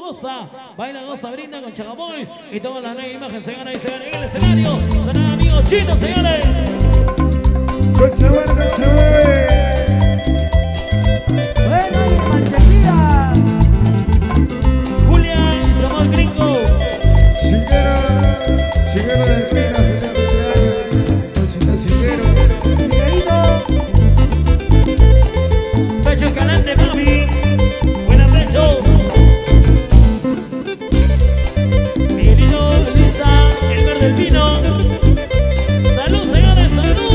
goza, baila, goza, brinda con Chacamol y toda la nueva imagen se gana y se gana en el escenario. Son amigos chinos, señores. Con sabor, con sabor. Bueno, y mantequilla. Julia y Samuel Gringo. Chiguero del Pino, cosita Chiguero. Pecho Escalante, mami. Buenas Pecho. Miguelito, Elisa, el verde del Pino. Salud, señores, salud.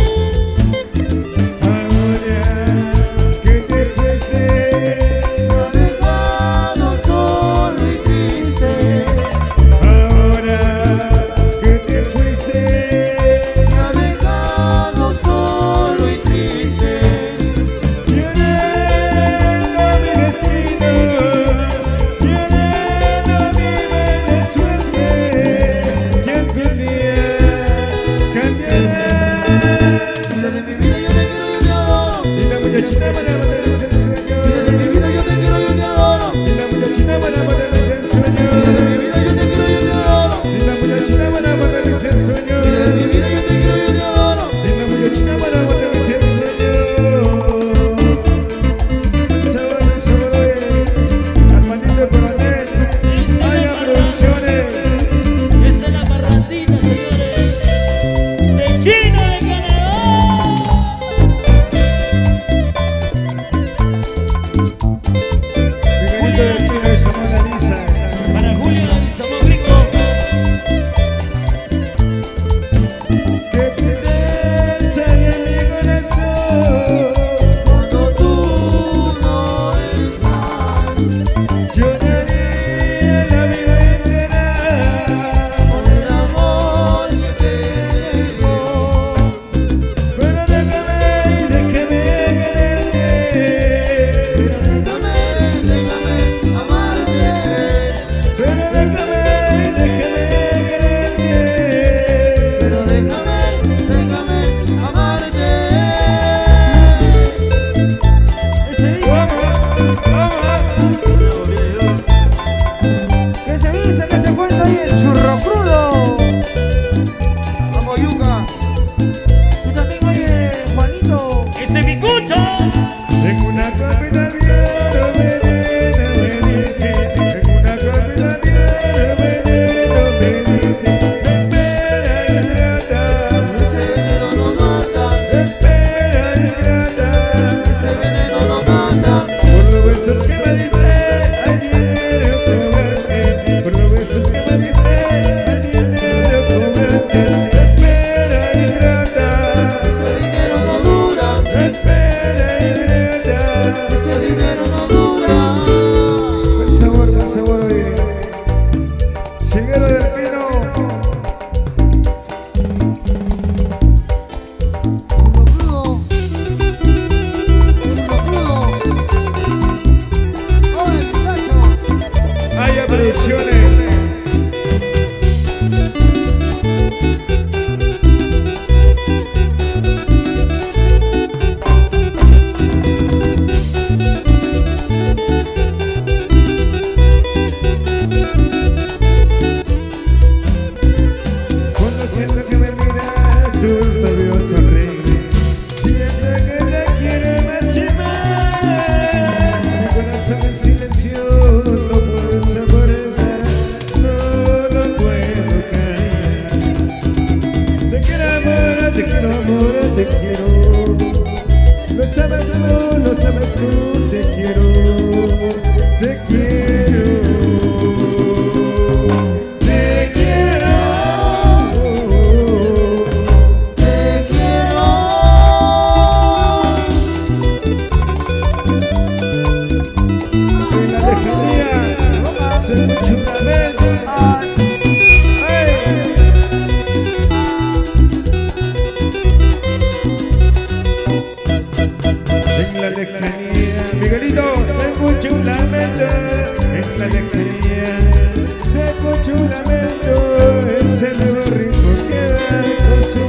Miguelito, se escucha un lamento en la lejanía, se escucha un lamento, ese nuevo ritmo que va con su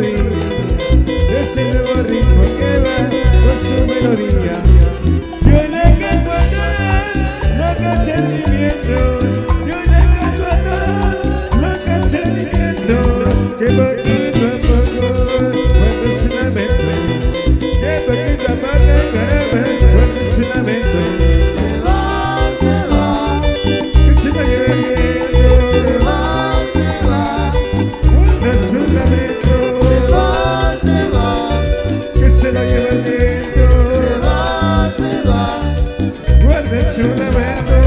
melodía, ese nuevo ritmo que va con su melodía. Yo le canto a llorar, loco sentimiento. su lamento